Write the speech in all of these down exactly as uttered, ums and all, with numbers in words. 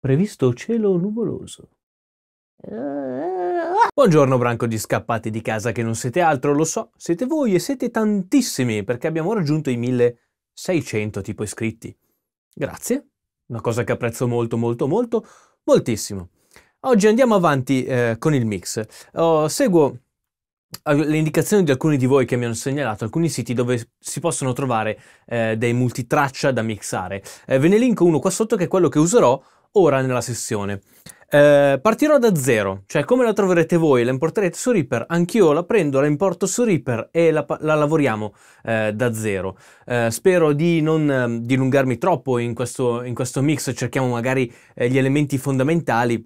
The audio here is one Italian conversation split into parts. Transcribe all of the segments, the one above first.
Previsto cielo nuvoloso. Buongiorno branco di scappati di casa che non siete altro, lo so, siete voi e siete tantissimi perché abbiamo raggiunto i milleseicento tipo iscritti. Grazie, una cosa che apprezzo molto molto molto, moltissimo. Oggi andiamo avanti eh, con il mix. Oh, seguo le indicazioni di alcuni di voi che mi hanno segnalato alcuni siti dove si possono trovare eh, dei multitraccia da mixare. Eh, ve ne linko uno qua sotto che è quello che userò ora nella sessione. Eh, partirò da zero, cioè come la troverete voi, la importerete su Reaper, anch'io la prendo, la importo su Reaper e la, la lavoriamo eh, da zero. Eh, spero di non eh, dilungarmi troppo in questo, in questo mix, cerchiamo magari eh, gli elementi fondamentali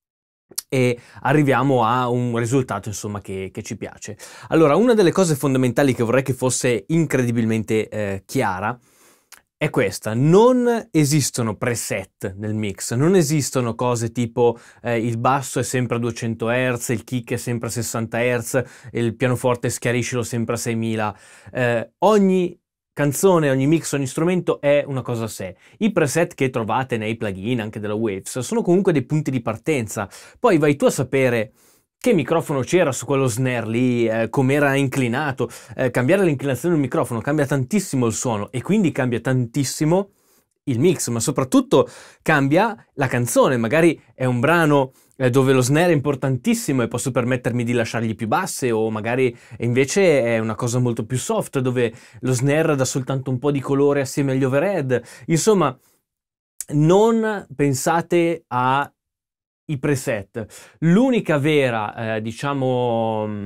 e arriviamo a un risultato insomma che, che ci piace. Allora, una delle cose fondamentali che vorrei che fosse incredibilmente eh, chiara è questa: non esistono preset nel mix, non esistono cose tipo eh, il basso è sempre a duecento hertz, il kick è sempre a sessanta hertz, il pianoforte schiariscilo sempre a seimila. Eh, ogni canzone, ogni mix, ogni strumento è una cosa a sé. I preset che trovate nei plugin, anche della Waves, sono comunque dei punti di partenza. Poi vai tu a sapere che microfono c'era su quello snare lì, eh, com'era inclinato. Eh, cambiare l'inclinazione del microfono cambia tantissimo il suono e quindi cambia tantissimo il mix, ma soprattutto cambia la canzone. Magari è un brano eh, dove lo snare è importantissimo e posso permettermi di lasciargli più basse, o magari invece è una cosa molto più soft dove lo snare dà soltanto un po' di colore assieme agli overhead. Insomma, non pensate a i preset. L'unica vera, eh, diciamo,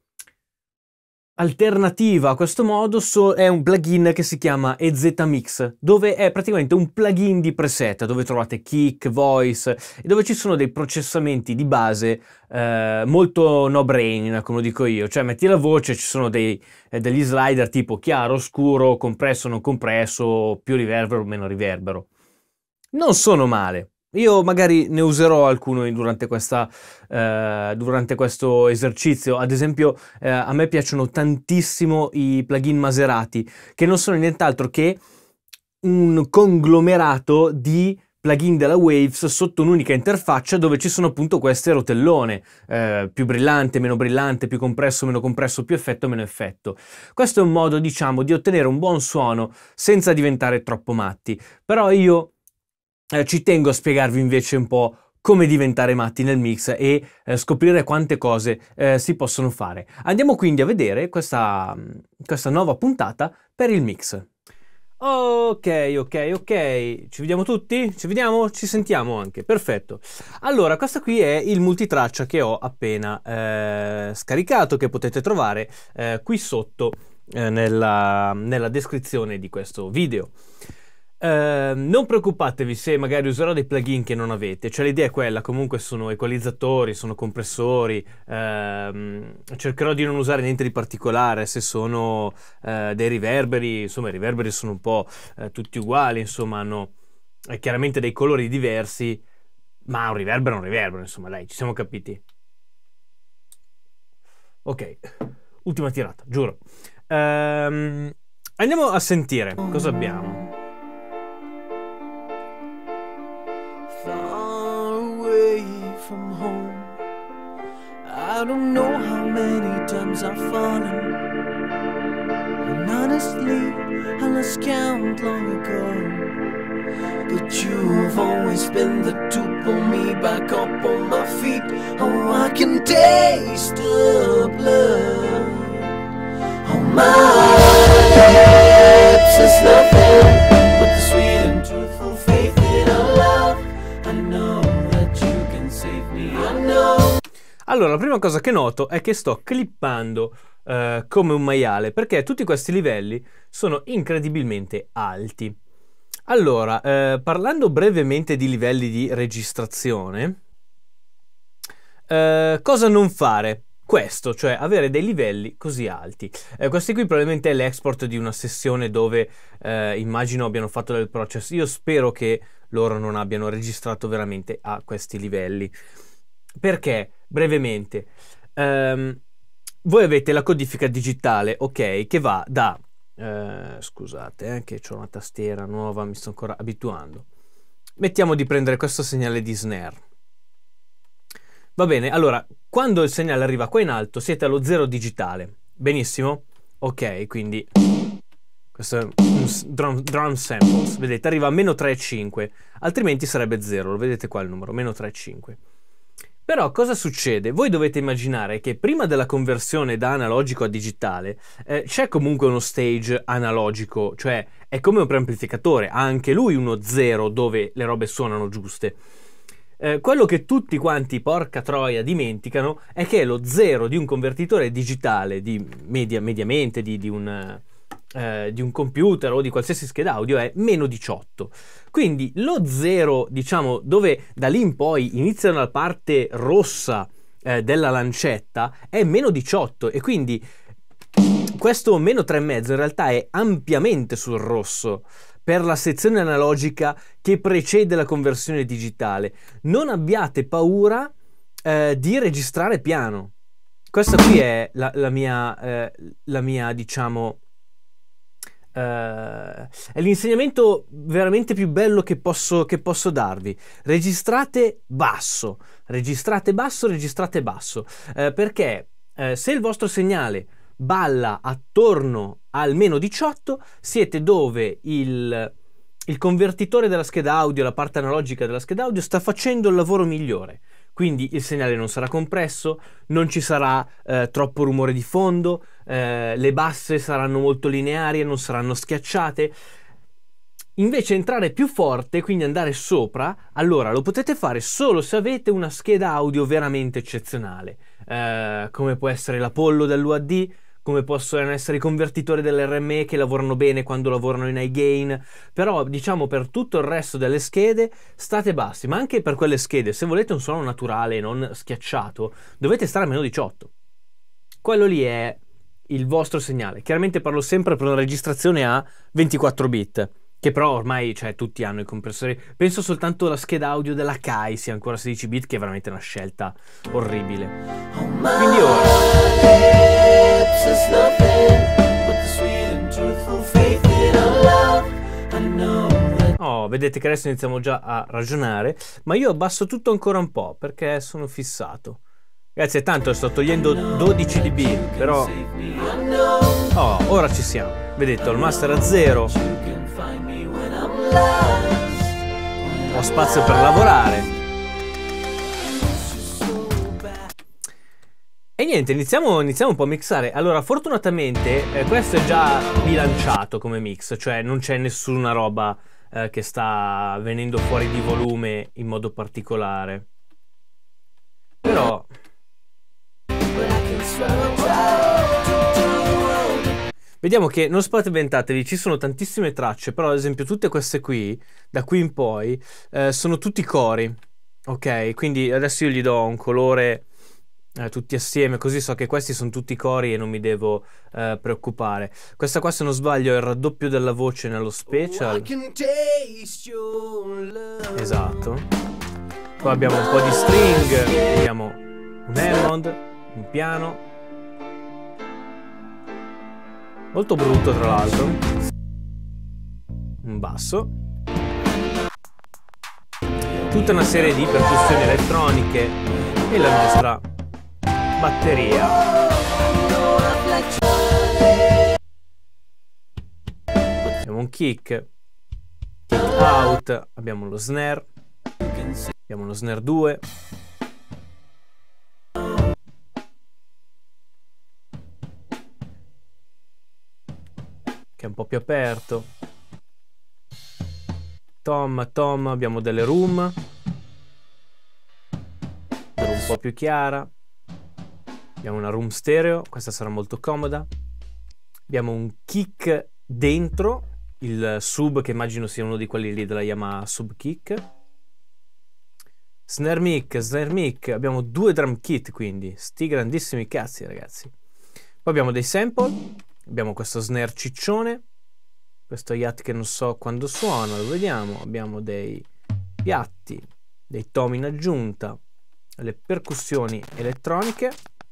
alternativa a questo modo so è un plugin che si chiama E Z Mix, dove è praticamente un plugin di preset, dove trovate kick, voice, e dove ci sono dei processamenti di base eh, molto no-brain, come dico io. Cioè, metti la voce, ci sono dei, eh, degli slider tipo chiaro, scuro, compresso, non compresso, più riverbero, meno riverbero. Non sono male. Io magari ne userò alcuno durante, questa, eh, durante questo esercizio. Ad esempio, eh, a me piacciono tantissimo i plugin Maserati, che non sono nient'altro che un conglomerato di plugin della Waves sotto un'unica interfaccia, dove ci sono appunto queste rotellone, eh, più brillante, meno brillante, più compresso, meno compresso, più effetto, meno effetto. Questo è un modo, diciamo, di ottenere un buon suono senza diventare troppo matti. Però io Eh, ci tengo a spiegarvi invece un po' come diventare matti nel mix e eh, scoprire quante cose eh, si possono fare. Andiamo quindi a vedere questa, questa nuova puntata per il mix. Ok, ok, ok. Ci vediamo tutti? Ci vediamo? Ci sentiamo anche. Perfetto. Allora, questo qui è il multitraccia che ho appena eh, scaricato, che potete trovare eh, qui sotto eh, nella, nella descrizione di questo video. Uh, non preoccupatevi se magari userò dei plugin che non avete, cioè l'idea è quella, comunque sono equalizzatori, sono compressori, uh, cercherò di non usare niente di particolare. Se sono uh, dei riverberi, insomma i riverberi sono un po' uh, tutti uguali, insomma hanno eh, chiaramente dei colori diversi, ma un riverbero è un riverbero, insomma dai, ci siamo capiti. Ok, ultima tirata, giuro. Uh, andiamo a sentire cosa abbiamo. From home, I don't know how many times I've fallen, and honestly I lost count long ago, but you've always been there to pull me back up on my feet. Oh, I can taste the blood on my lips. It's nothing but the sweet and truthful faith in our love. I know that you can save me, I know. Allora, la prima cosa che noto è che sto clippando eh, come un maiale, perché tutti questi livelli sono incredibilmente alti. Allora, eh, parlando brevemente di livelli di registrazione, eh, cosa non fare? Questo, cioè avere dei livelli così alti. Eh, questi qui probabilmente è l'export di una sessione dove eh, immagino abbiano fatto del process. Io spero che loro non abbiano registrato veramente a questi livelli. Perché? Brevemente, ehm, voi avete la codifica digitale, ok, che va da eh, scusate, eh, che ho una tastiera nuova, mi sto ancora abituando. mettiamo di prendere questo segnale di snare. Va bene, allora, quando il segnale arriva qua in alto siete allo zero digitale. Benissimo? Ok, quindi questo è un drum, drum samples, vedete, arriva a meno tre virgola cinque, altrimenti sarebbe zero, lo vedete qua il numero, meno tre virgola cinque. Però cosa succede? Voi dovete immaginare che prima della conversione da analogico a digitale eh, c'è comunque uno stage analogico, cioè è come un preamplificatore, ha anche lui uno zero dove le robe suonano giuste. Eh, quello che tutti quanti, porca troia, dimenticano è che lo zero di un convertitore digitale, di media, mediamente di, di, un, eh, di un computer o di qualsiasi scheda audio, è meno diciotto. Quindi lo zero, diciamo, dove da lì in poi inizia la parte rossa eh, della lancetta, è meno diciotto, e quindi questo meno tre virgola cinque in realtà è ampiamente sul rosso per la sezione analogica che precede la conversione digitale. Non abbiate paura eh, di registrare piano. Questa qui è la, la mia, eh, la mia, diciamo, eh, è l'insegnamento veramente più bello che posso, che posso darvi. Registrate basso, registrate basso, registrate basso, eh, perché eh, se il vostro segnale balla attorno al meno diciotto, siete dove il, il convertitore della scheda audio, la parte analogica della scheda audio, sta facendo il lavoro migliore. Quindi il segnale non sarà compresso, non ci sarà eh, troppo rumore di fondo, eh, le basse saranno molto lineari e non saranno schiacciate. Invece entrare più forte, quindi andare sopra, allora lo potete fare solo se avete una scheda audio veramente eccezionale, eh, come può essere l'Apollo dell'U A D, come possono essere i convertitori dell'R M E che lavorano bene quando lavorano in high gain. Però diciamo per tutto il resto delle schede state bassi, ma anche per quelle schede, se volete un suono naturale non schiacciato, dovete stare a meno diciotto. Quello lì è il vostro segnale. Chiaramente parlo sempre per una registrazione a ventiquattro bit, che però ormai, cioè, tutti hanno i compressori. Penso soltanto alla scheda audio della Kai sia ancora sedici bit, che è veramente una scelta orribile. Quindi ora oh, vedete che adesso iniziamo già a ragionare, ma io abbasso tutto ancora un po' perché sono fissato. Ragazzi, tanto sto togliendo dodici decibel, però oh, ora ci siamo. Vedete, ho il master a zero, ho spazio per lavorare. E niente, iniziamo, iniziamo un po' a mixare. Allora, fortunatamente eh, questo è già bilanciato come mix, cioè non c'è nessuna roba eh, che sta venendo fuori di volume in modo particolare. Però vediamo che, non spaventatevi, ci sono tantissime tracce, però ad esempio tutte queste qui, da qui in poi, eh, sono tutti cori, ok? Quindi adesso io gli do un colore eh, tutti assieme, così so che questi sono tutti cori e non mi devo eh, preoccupare. Questa qua, se non sbaglio, è il raddoppio della voce nello special. Esatto. Poi abbiamo un po' di string, abbiamo un Hammond, un piano. Molto brutto, tra l'altro. Un basso. Tutta una serie di percussioni elettroniche e la nostra batteria. Abbiamo un kick, kick out, abbiamo lo snare, abbiamo uno snare due. Che è un po' più aperto. Tom, tom, abbiamo delle room per un po' più chiara. Abbiamo una room stereo, questa sarà molto comoda. Abbiamo un kick dentro, il sub, che immagino sia uno di quelli lì della Yamaha Sub Kick. Snare mic, snare mic, abbiamo due drum kit, quindi sti grandissimi cazzi, ragazzi. Poi abbiamo dei sample, abbiamo questo snare ciccione, questo hi-hat che non so quando suona, lo vediamo. Abbiamo dei piatti, dei tom in aggiunta, le percussioni elettroniche,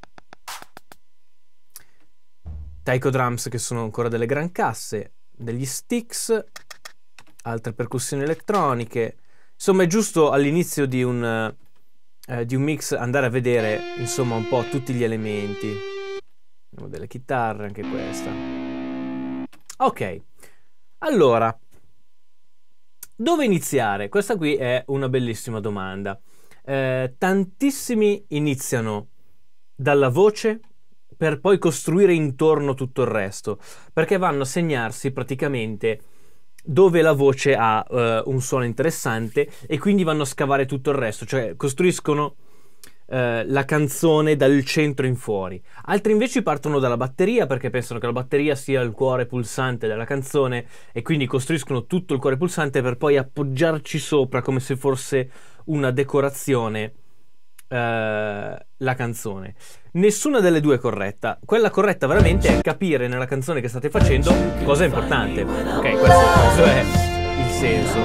taiko drums che sono ancora delle gran casse, degli sticks, altre percussioni elettroniche, Insomma, è giusto all'inizio di un, eh, di un mix andare a vedere, insomma, un po' tutti gli elementi. Abbiamo delle chitarre, anche questa. Ok, allora, dove iniziare? Questa qui è una bellissima domanda. Eh, tantissimi iniziano dalla voce per poi costruire intorno tutto il resto, perché vanno a segnarsi praticamente dove la voce ha uh, un suono interessante e quindi vanno a scavare tutto il resto, cioè costruiscono uh, la canzone dal centro in fuori. Altri invece partono dalla batteria perché pensano che la batteria sia il cuore pulsante della canzone e quindi costruiscono tutto il cuore pulsante per poi appoggiarci sopra come se fosse una decorazione uh, la canzone. Nessuna delle due è corretta. Quella corretta veramente è capire nella canzone che state facendo cosa è importante. Ok, questo, questo è il senso.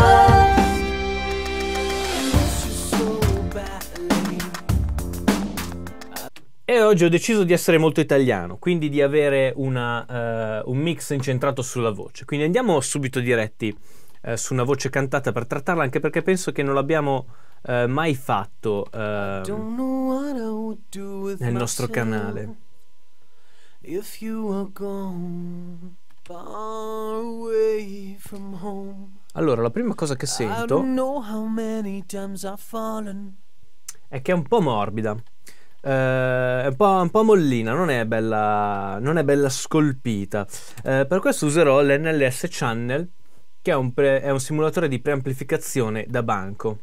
E oggi ho deciso di essere molto italiano, quindi di avere una, uh, un mix incentrato sulla voce. Quindi andiamo subito diretti uh, su una voce cantata per trattarla, anche perché penso che non l'abbiamo uh, mai fatto uh, nel nostro canale. If you were gone far away from home. Allora, la prima cosa che sento è che è un po' morbida, eh, è un po', un po' mollina, non è bella, non è bella scolpita. Eh, per questo userò l'N L S Channel, che è un, pre, è un simulatore di preamplificazione da banco.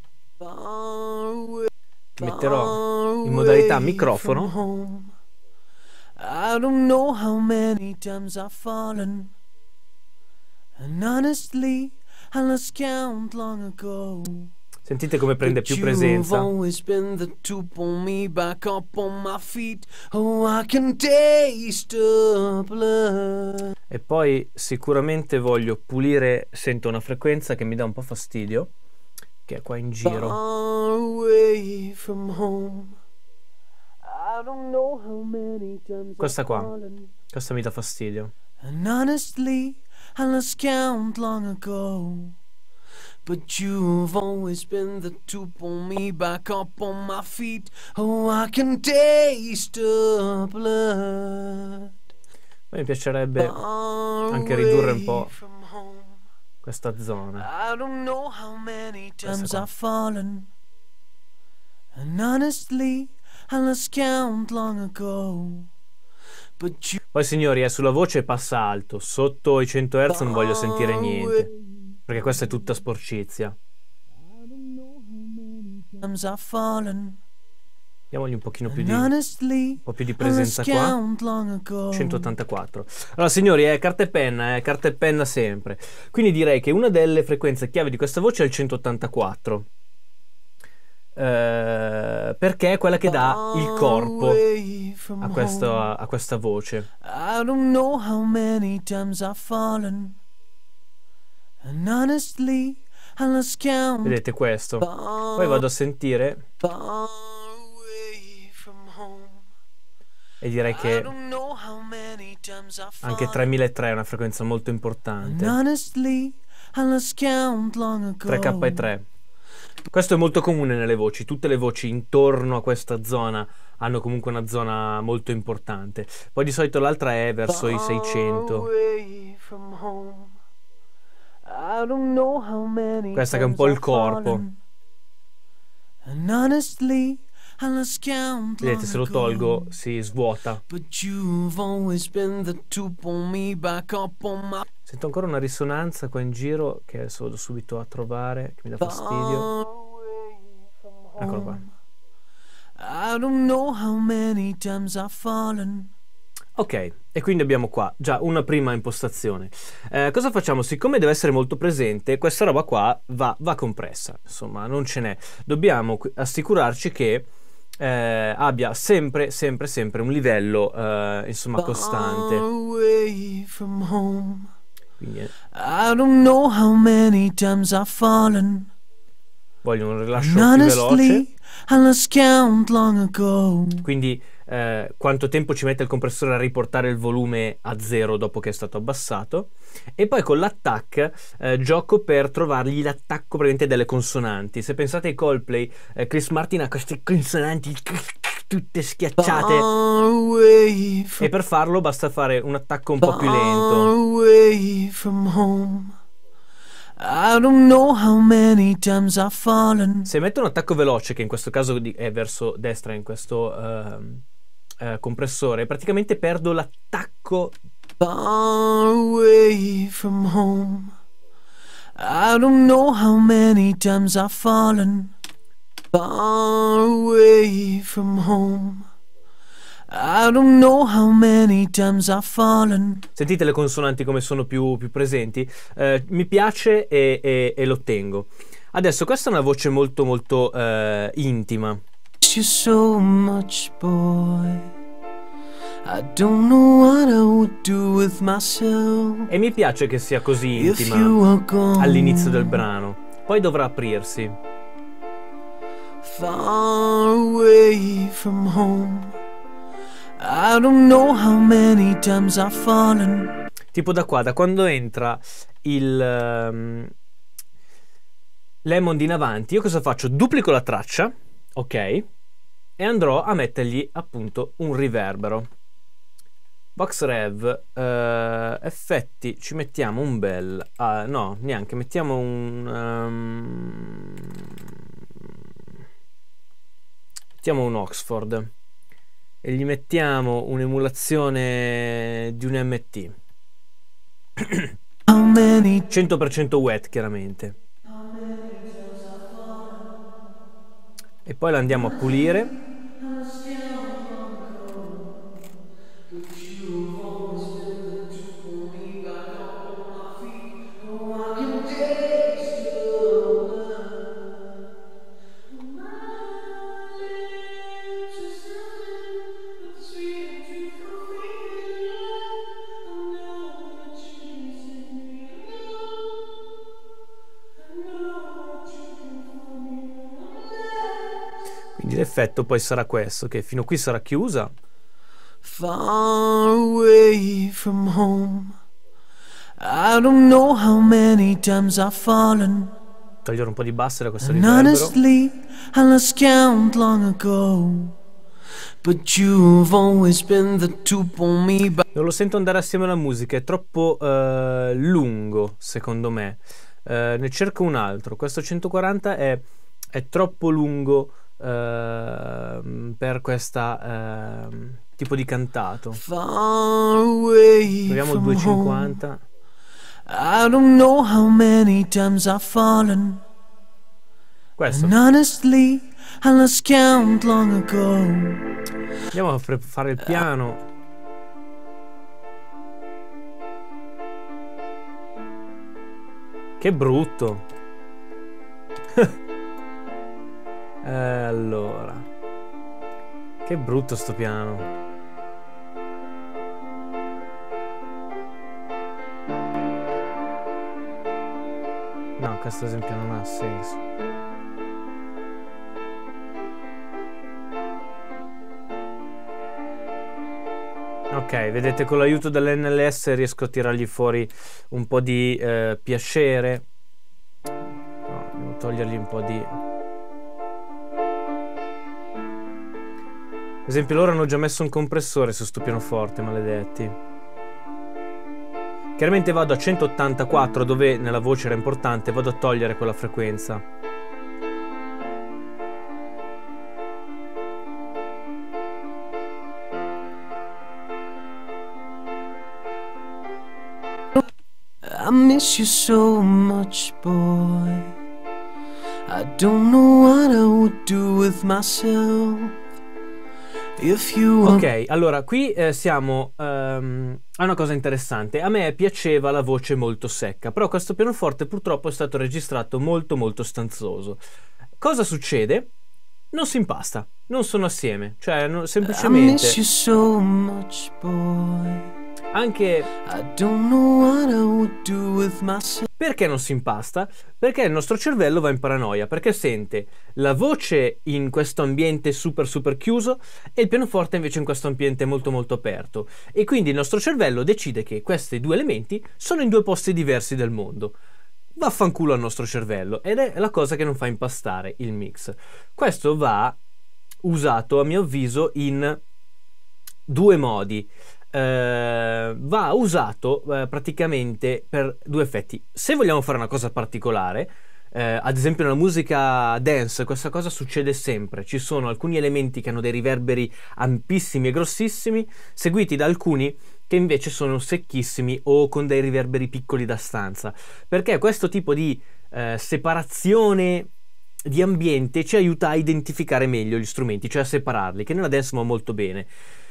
Metterò in modalità microfono. I don't know how many times I've fallen, and honestly I lost count long ago. Sentite come prende più presenza. Always been the to pull me back up on my feet. Oh, I can taste the blood. E poi sicuramente voglio pulire, sento una frequenza che mi dà un po' fastidio, che è qua in giro. Far away from home. I don't know how many times Questa I've qua, fallen. questa mi dà fastidio. And honestly, I lost count long ago. But you've always been the to pull me back up on my feet. Oh, I can taste the blood. Mi piacerebbe anche ridurre un po' questa zona. I don't know how many times I've fallen. And honestly, I lost count long ago. But you Poi signori, eh, sulla voce passa alto, sotto i cento hertz non voglio sentire niente, perché questa è tutta sporcizia. times I've fallen. Diamogli un pochino più And di, un honestly, po' più di I presenza lost qua. count long ago. centottantaquattro. Allora signori, è carta e penna, è carta e penna sempre. Quindi direi che una delle frequenze chiave di questa voce è il centottantaquattro. Eh, perché è quella che dà il corpo a, questo, a questa voce. I don't know how many times I've fallen. And honestly, I lost count. Vedete questo? Poi vado a sentire Far away from home. e direi I che don't know how many times I've anche fallen. tremilatrecento è una frequenza molto And importante. honestly, I lost count long ago. tre K e tre. Questo è molto comune nelle voci, tutte le voci intorno a questa zona hanno comunque una zona molto importante. Poi di solito l'altra è verso i seicento. Questa che è un po' il corpo. Vedete, se lo tolgo si svuota. Sento ancora una risonanza qua in giro che adesso vado subito a trovare, che mi dà fastidio. Eccolo qua. I don't know how many times I've fallen. Ok, e quindi abbiamo qua già una prima impostazione. Eh, cosa facciamo? Siccome deve essere molto presente, questa roba qua va, va compressa, insomma, non ce n'è. Dobbiamo assicurarci che eh, abbia sempre, sempre, sempre un livello, eh, insomma, costante. Quindi eh, I don't know how many times I've fallen. voglio un rilascio più veloce. I lost count long ago. Quindi eh, quanto tempo ci mette il compressore a riportare il volume a zero dopo che è stato abbassato, e poi con l'attack eh, gioco per trovargli l'attacco praticamente delle consonanti. Se pensate ai Coldplay, eh, Chris Martin ha queste consonanti tutte schiacciate e per farlo basta fare un attacco un po' più lento. I don't know how many times I've fallen. Se metto un attacco veloce, che in questo caso è verso destra in questo uh, uh, compressore, praticamente perdo l'attacco. Far away from home. I don't know how many times I've fallen. Far away from home. I don't know how many times I've fallen. Sentite le consonanti come sono più, più presenti? Eh, mi piace e, e, e lo tengo. Adesso questa è una voce molto molto eh, intima. You so much, boy. I don't know what I would do with myself. E mi piace che sia così intima all'inizio del brano. Poi dovrà aprirsi. Far away from home. I don't know how many times I've fallen. Tipo da qua, da quando entra il um, Lemond in avanti, io cosa faccio? Duplico la traccia, ok? E andrò a mettergli appunto un riverbero. Box Rev, uh, effetti, ci mettiamo un bel... Uh, no, neanche, mettiamo un... Um, mettiamo un Oxford. E gli mettiamo un'emulazione di un M T cento per cento wet chiaramente, e poi la andiamo a pulire. Quindi l'effetto poi sarà questo, che fino a qui sarà chiusa. Far away from home. I don't know how many times I've fallen. Togliere un po' di basso da questo And riverbero. honestly, I lost count long ago. But you've always been the to pull me back. Non lo sento andare assieme alla musica, è troppo uh, lungo secondo me. Uh, ne cerco un altro. Questo centoquaranta è, è troppo lungo uh, per questa uh, tipo di cantato. Proviamo il duecentocinquanta. I don't know how many times I've fallen. Questo. And honestly, I lost count long ago. Andiamo a fare il piano. Che brutto. eh, allora. Che brutto sto piano. No, questo esempio non ha senso. Ok, vedete, con l'aiuto dell'N L S riesco a tirargli fuori un po' di eh, piacere. No, devo togliergli un po' di... Ad esempio loro hanno già messo un compressore su sto pianoforte, maledetti. Chiaramente vado a centottantaquattro, dove nella voce era importante, vado a togliere quella frequenza. I miss you so much, boy. I don't know what I would do with myself. If you were... Ok, allora qui eh, siamo um, a una cosa interessante. A me piaceva la voce molto secca, però questo pianoforte purtroppo è stato registrato molto molto stanzoso. Cosa succede? Non si impasta, non sono assieme, cioè no, semplicemente I miss you so much, boy. Anche I don't know what I would do with myself. perché non si impasta? Perché il nostro cervello va in paranoia, perché sente la voce in questo ambiente super super chiuso e il pianoforte invece in questo ambiente molto molto aperto. E quindi il nostro cervello decide che questi due elementi sono in due posti diversi del mondo. Vaffanculo al nostro cervello, ed è la cosa che non fa impastare il mix. Questo va usato, a mio avviso, in due modi. Uh, va usato uh, praticamente per due effetti. Se vogliamo fare una cosa particolare, uh, ad esempio nella musica dance, questa cosa succede sempre. Ci sono alcuni elementi che hanno dei riverberi ampissimi e grossissimi, seguiti da alcuni che invece sono secchissimi o con dei riverberi piccoli da stanza, perché questo tipo di uh, separazione di ambiente ci aiuta a identificare meglio gli strumenti, cioè a separarli, che nella dance va molto bene.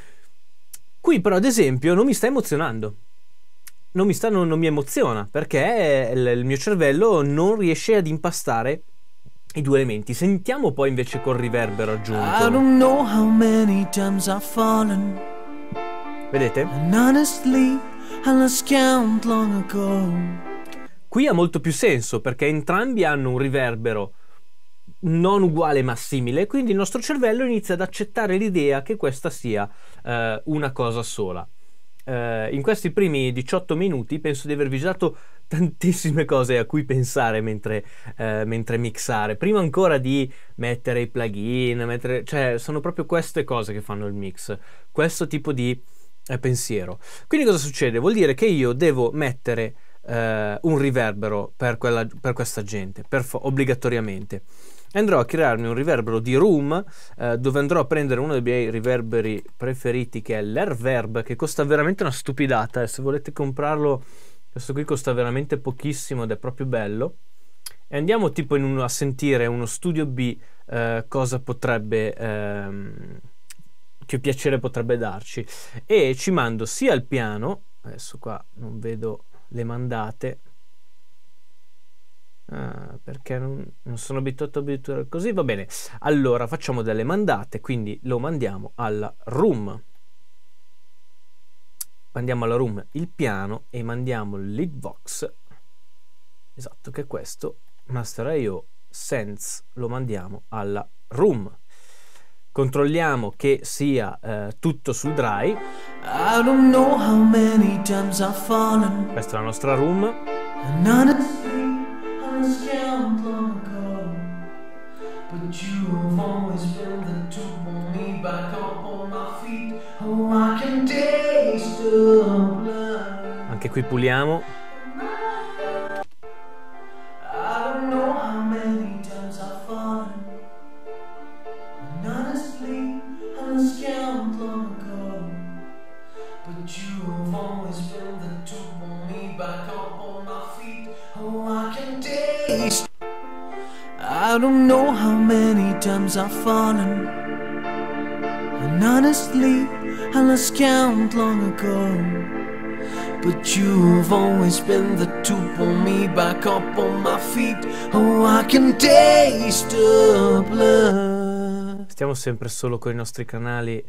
Qui però ad esempio non mi sta emozionando, non mi, sta, non, non mi emoziona, perché il, il mio cervello non riesce ad impastare i due elementi. Sentiamo poi invece col riverbero aggiunto. I don't know how many times I've fallen. Vedete? And honestly, I lost count long ago. Qui ha molto più senso, perché entrambi hanno un riverbero non uguale ma simile, quindi il nostro cervello inizia ad accettare l'idea che questa sia uh, una cosa sola. Uh, in questi primi diciotto minuti penso di avervi dato tantissime cose a cui pensare mentre, uh, mentre mixare, prima ancora di mettere i plugin, mettere, cioè sono proprio queste cose che fanno il mix, questo tipo di uh, pensiero. Quindi cosa succede? Vuol dire che io devo mettere uh, un riverbero per, quella, per questa gente, per obbligatoriamente. Andrò a crearmi un riverbero di room, eh, dove andrò a prendere uno dei miei riverberi preferiti, che è l'Airverb, che costa veramente una stupidata, e se volete comprarlo questo qui costa veramente pochissimo ed è proprio bello. E andiamo tipo in uno, a sentire uno Studio B, eh, cosa potrebbe ehm, che piacere potrebbe darci, e ci mando sia il piano, adesso qua non vedo le mandate. Ah, perché non, non sono abituato a abituare così, va bene. Allora facciamo delle mandate, quindi lo mandiamo alla room, mandiamo alla room il piano e mandiamo il lead vox, esatto, che è questo, master I O sense, lo mandiamo alla room. Controlliamo che sia eh, tutto sul dry. I don't know how many times I've fallen. Questa è la nostra room. And honestly, I lost count long ago. But you've always been the to pull me back up on my feet. Oh, I can taste the blood. Anche qui puliamo. I don't know how many times I've fallen. And honestly, I lost count long ago. But you've always been the to pull me back up on my feet. Oh, I can taste. I don't know how many times I've fallen. And honestly, I lost count long ago. But you've always been the to pull me back up on my feet. Oh, I can taste the blood. Stiamo sempre solo con i nostri canali.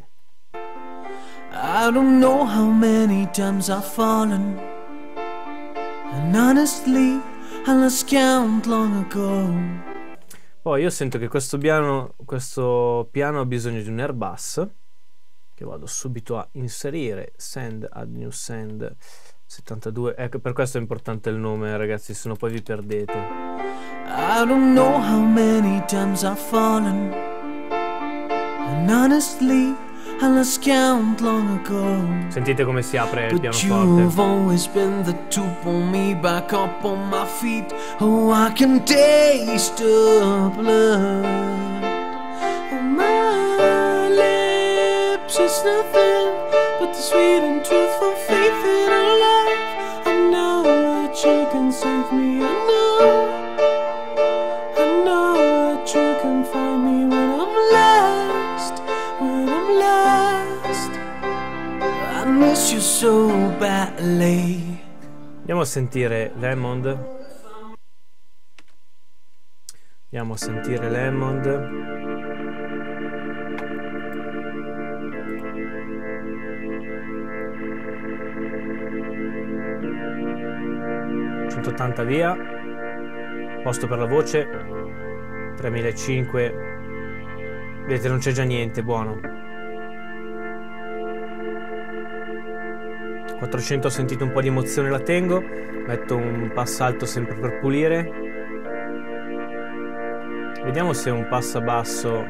I don't know how many times I've fallen. And honestly, I lost count long ago. Poi io sento che questo piano, questo piano ha bisogno di un air bass, che vado subito a inserire. Send, add new send settantadue. Ecco, per questo è importante il nome, ragazzi, se no poi vi perdete. I don't know how many times I've fallen. And honestly, I lost count long ago. Sentite come si apre il But pianoforte. you've always been the to pull me back up on my feet. Oh, I can taste the blood on my lips. It's nothing but the sweet and truthful faith in our life. I know that you can save me. I know, I know that you can find me when I'm lost, when I'm lost. I miss you so badly. Andiamo a sentire Lemond. Andiamo a sentire Lemond. centottanta via, posto per la voce, tremilacinquecento, vedete non c'è già niente, buono. quattrocento ho sentito un po' di emozione, la tengo, metto un passalto sempre per pulire, vediamo se un passabasso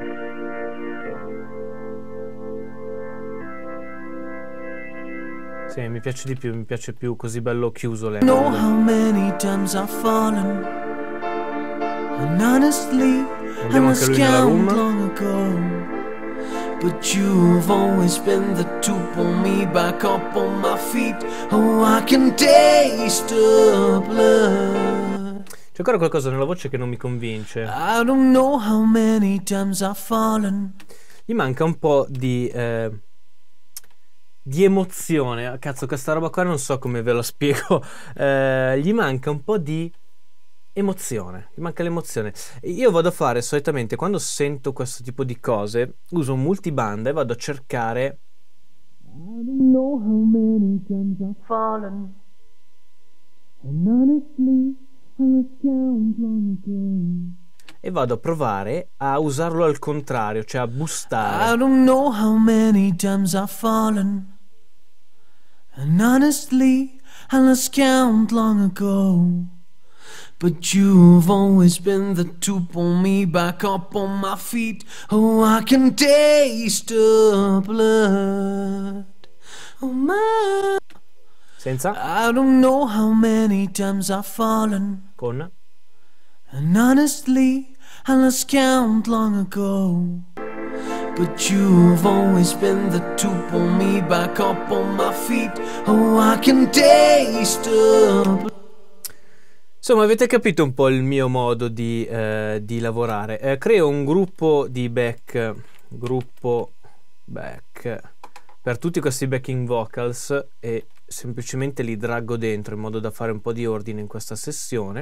sì, mi piace di più, mi piace più così bello chiuso lento. Know how many times I've fallen, and honestly I was scammed long ago. But you've always been the to pull me back up on my feet. Oh, I can taste the blood. C'è ancora qualcosa nella voce che non mi convince. I don't know how many times I've fallen. Gli manca un po' di eh, di emozione. Cazzo, questa roba qua non so come ve lo spiego. Eh, gli manca un po' di emozione, mi manca l'emozione. Io vado a fare solitamente, quando sento questo tipo di cose, uso un multibanda e vado a cercare I don't know how many times I've fallen, and honestly I lost count long ago. e vado a provare a usarlo al contrario, cioè a boostare. I don't know how many times I've fallen, and honestly I lost count long ago. But you've always been the to pull me back up on my feet. Oh, I can taste the blood. Oh, my. Senza? I don't know how many times I've fallen, Con? and honestly I lost count long ago. But you've always been the to pull me back up on my feet. Oh, I can taste the blood. Insomma, avete capito un po' il mio modo di, eh, di lavorare. Eh, creo un gruppo di back, gruppo back, per tutti questi backing vocals e semplicemente li draggo dentro in modo da fare un po' di ordine in questa sessione.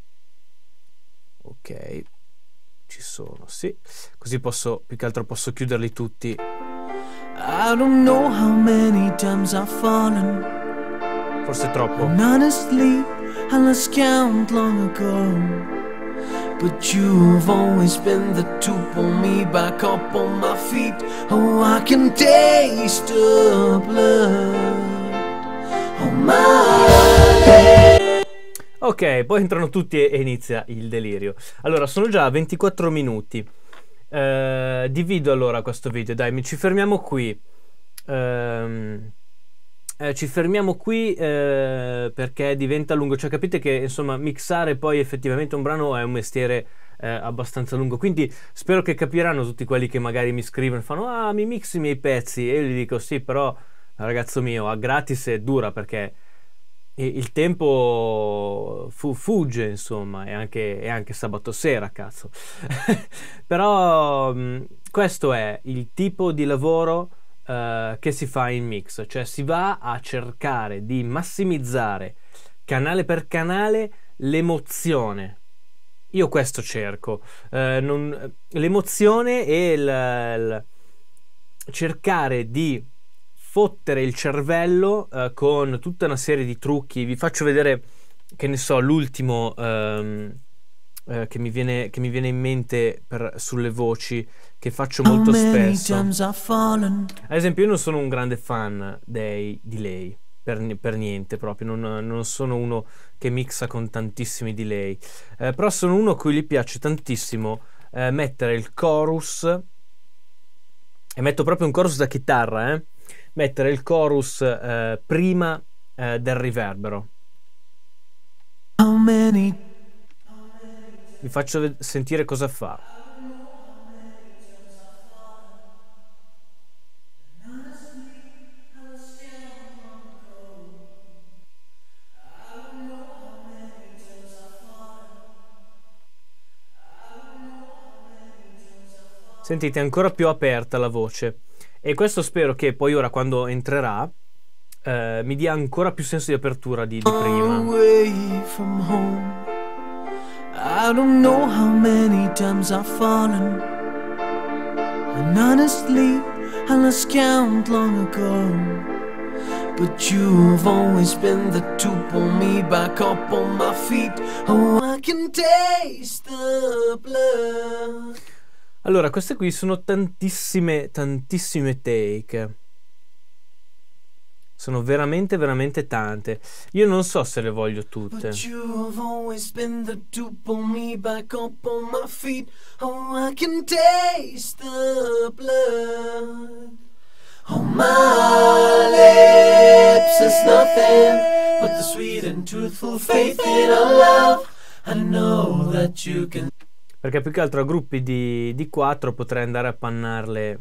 Ok, ci sono, sì. Così posso, più che altro posso chiuderli tutti. I don't know how many times I've fallen. Forse troppo. And honestly, I lost count long ago. But you've always been the to pull me back up on my feet. Oh, I can taste the blood. Oh, my. Ok, poi entrano tutti e, e inizia il delirio. Allora, sono già a ventiquattro minuti. Eh, divido allora questo video, dai, mi ci fermiamo qui. Ehm... Eh, ci fermiamo qui eh, perché diventa lungo, cioè capite che insomma mixare poi effettivamente un brano è un mestiere eh, abbastanza lungo, quindi spero che capiranno tutti quelli che magari mi scrivono e fanno ah mi mixi i miei pezzi, e io gli dico sì, però ragazzo mio a gratis è dura perché il tempo fu, fugge insomma, e anche, e anche sabato sera cazzo. Però mh, questo è il tipo di lavoro Uh, che si fa in mix, cioè si va a cercare di massimizzare canale per canale l'emozione. Io questo cerco, uh, non, l'emozione e il, il cercare di fottere il cervello uh, con tutta una serie di trucchi. Vi faccio vedere, che ne so, l'ultimo um, uh, che mi viene, che mi viene in mente per, sulle voci, che faccio molto spesso. Ad esempio, io non sono un grande fan dei delay, per, per niente proprio, non, non sono uno che mixa con tantissimi delay, eh, però sono uno a cui gli piace tantissimo eh, mettere il chorus, e metto proprio un chorus da chitarra, eh, mettere il chorus eh, prima eh, del riverbero. Vi faccio sentire cosa fa. Sentite, è ancora più aperta la voce, e questo spero che poi ora quando entrerà eh, mi dia ancora più senso di apertura di, di prima. Away from home, I don't know how many times I've fallen, and honestly I lost count long ago. But you've always been there to pull me back up on my feet. Oh, I can taste the blood. Allora, queste qui sono tantissime, tantissime take. Sono veramente, veramente tante. Io non so se le voglio tutte. But you've always been there to pull me back up on my feet. Oh, I can taste the blood. On my lips is nothing but the sweet and truthful faith in our love. I know that you can. Perché più che altro a gruppi di, di quattro potrei andare a pannarle.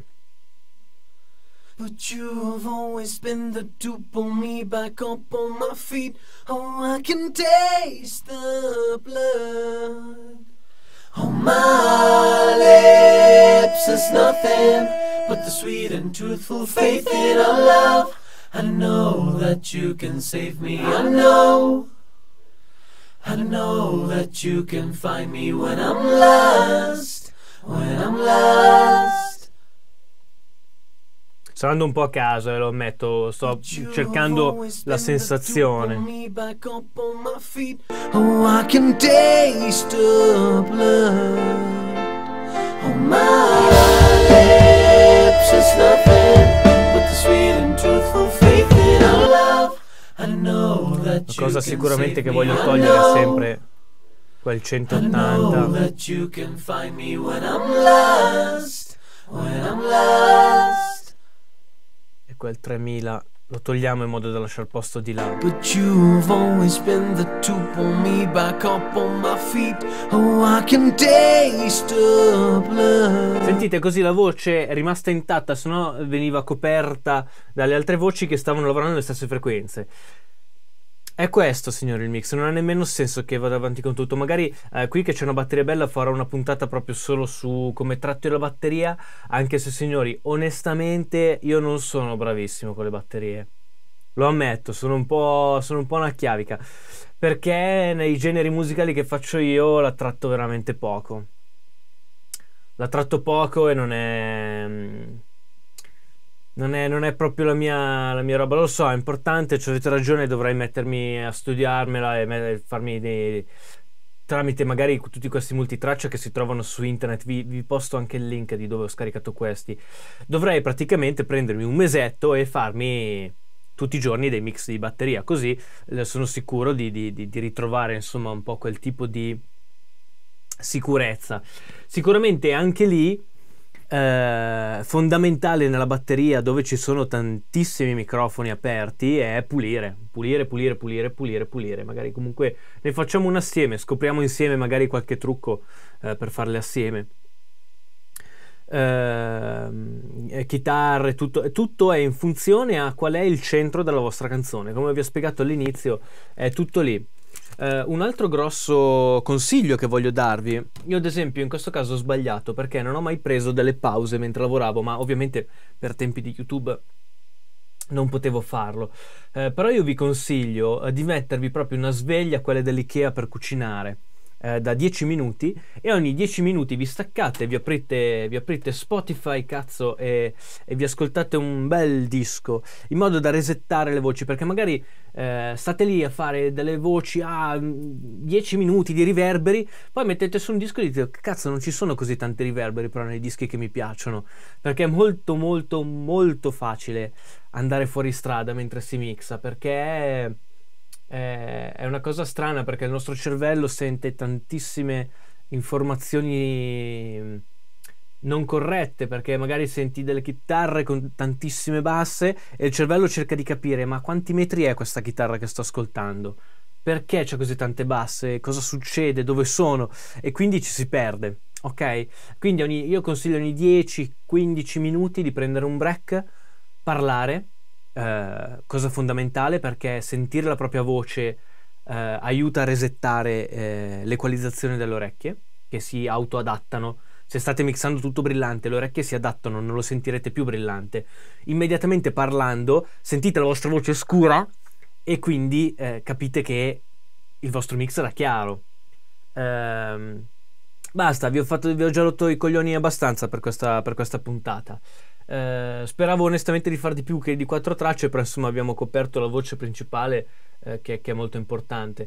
But you've always been there to pull me back up on my feet. Oh, I can taste the blood. On my lips is nothing but the sweet and truthful faith in our love. I know that you can save me. I know. I know that you can find me when I'm lost. When I'm lost. Sto andando un po' a caso, eh, lo ammetto, sto cercando la sensazione. Oh, I can taste the blood. On my lips is nothing but the sweet and truthful faith in our love. I know that La cosa sicuramente che voglio togliere è sempre quel centottanta. I know that you can find me when I'm lost. When I'm lost. Quel tremila lo togliamo in modo da lasciare posto di là. But you've always been there to pull me back up on my feet. Oh, I can taste the blood. Sentite, così la voce è rimasta intatta, se no veniva coperta dalle altre voci che stavano lavorando alle stesse frequenze. È questo, signori, il mix. Non ha nemmeno senso che vada avanti con tutto. Magari eh, qui che c'è una batteria bella farò una puntata proprio solo su come tratto io la batteria. Anche se, signori, onestamente io non sono bravissimo con le batterie. Lo ammetto, sono un po', sono un po' una chiavica. Perché nei generi musicali che faccio io la tratto veramente poco. La tratto poco e non è... Non è, non è proprio la mia, la mia roba, lo so, è importante, ci avete ragione, dovrei mettermi a studiarmela e me- farmi dei, tramite magari tutti questi multitraccia che si trovano su internet, vi, vi posto anche il link di dove ho scaricato questi. Dovrei praticamente prendermi un mesetto e farmi tutti i giorni dei mix di batteria, così eh, sono sicuro di, di, di, di ritrovare insomma un po' quel tipo di sicurezza. Sicuramente anche lì Eh, fondamentale nella batteria, dove ci sono tantissimi microfoni aperti, è pulire, pulire, pulire, pulire, pulire, pulire. Magari comunque ne facciamo una assieme, scopriamo insieme magari qualche trucco eh, per farle assieme. Eh, chitarre, tutto, tutto è in funzione a qual è il centro della vostra canzone. Come vi ho spiegato all'inizio, è tutto lì. Uh, un altro grosso consiglio che voglio darvi, io ad esempio in questo caso ho sbagliato perché non ho mai preso delle pause mentre lavoravo, ma ovviamente per tempi di YouTube non potevo farlo, uh, però io vi consiglio uh, di mettervi proprio una sveglia, quelle dell'IKEA per cucinare, uh, da dieci minuti, e ogni dieci minuti vi staccate, vi aprite, vi aprite Spotify, cazzo, e, e vi ascoltate un bel disco, in modo da resettare le voci, perché magari Eh, state lì a fare delle voci a dieci minuti di riverberi, poi mettete su un disco e dite cazzo, non ci sono così tanti riverberi però nei dischi che mi piacciono, perché è molto molto molto facile andare fuori strada mentre si mixa, perché è, è, è una cosa strana, perché il nostro cervello sente tantissime informazioni non corrette, perché magari senti delle chitarre con tantissime basse e il cervello cerca di capire ma quanti metri è questa chitarra che sto ascoltando, perché c'è così tante basse, cosa succede, dove sono, e quindi ci si perde, ok? Quindi ogni, io consiglio ogni dieci quindici minuti di prendere un break, parlare, eh, cosa fondamentale, perché sentire la propria voce eh, aiuta a resettare eh, l'equalizzazione delle orecchie, che si autoadattano. Se state mixando tutto brillante, le orecchie si adattano, non lo sentirete più brillante. Immediatamente parlando, sentite la vostra voce scura e quindi eh, capite che il vostro mix era chiaro. Ehm, basta, vi ho, fatto, vi ho già rotto i coglioni abbastanza per questa, per questa puntata. Eh, speravo onestamente di far di più che di quattro tracce, però insomma abbiamo coperto la voce principale, eh, che, che è molto importante.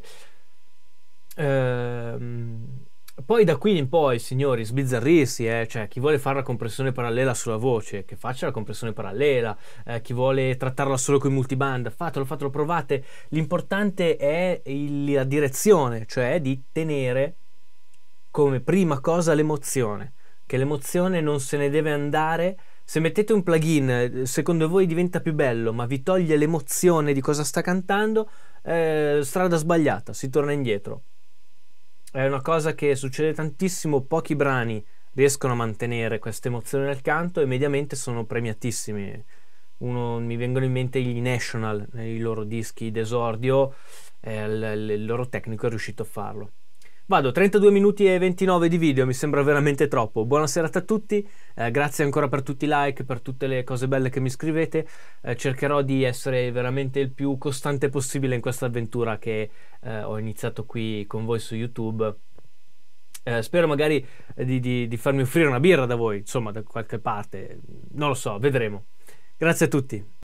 Ehm, Poi da qui in poi, signori, sbizzarrirsi, eh, cioè chi vuole fare la compressione parallela sulla voce, che faccia la compressione parallela, eh, chi vuole trattarla solo con i multiband, fatelo, fatelo, provate. L'importante è il- la direzione, cioè di tenere come prima cosa l'emozione, che l'emozione non se ne deve andare. Se mettete un plugin, eh, secondo voi diventa più bello, ma vi toglie l'emozione di cosa sta cantando, eh, strada sbagliata, si torna indietro. È una cosa che succede tantissimo, pochi brani riescono a mantenere questa emozione nel canto e mediamente sono premiatissimi. Uno, mi vengono in mente gli National, nei loro dischi d'esordio, eh, il, il loro tecnico è riuscito a farlo. Vado, trentadue minuti e ventinove di video, mi sembra veramente troppo. Buona serata a tutti, eh, grazie ancora per tutti i like, per tutte le cose belle che mi scrivete. Eh, cercherò di essere veramente il più costante possibile in questa avventura che eh, ho iniziato qui con voi su YouTube. Eh, spero magari eh, di, di, di farmi offrire una birra da voi, insomma, da qualche parte. Non lo so, vedremo. Grazie a tutti.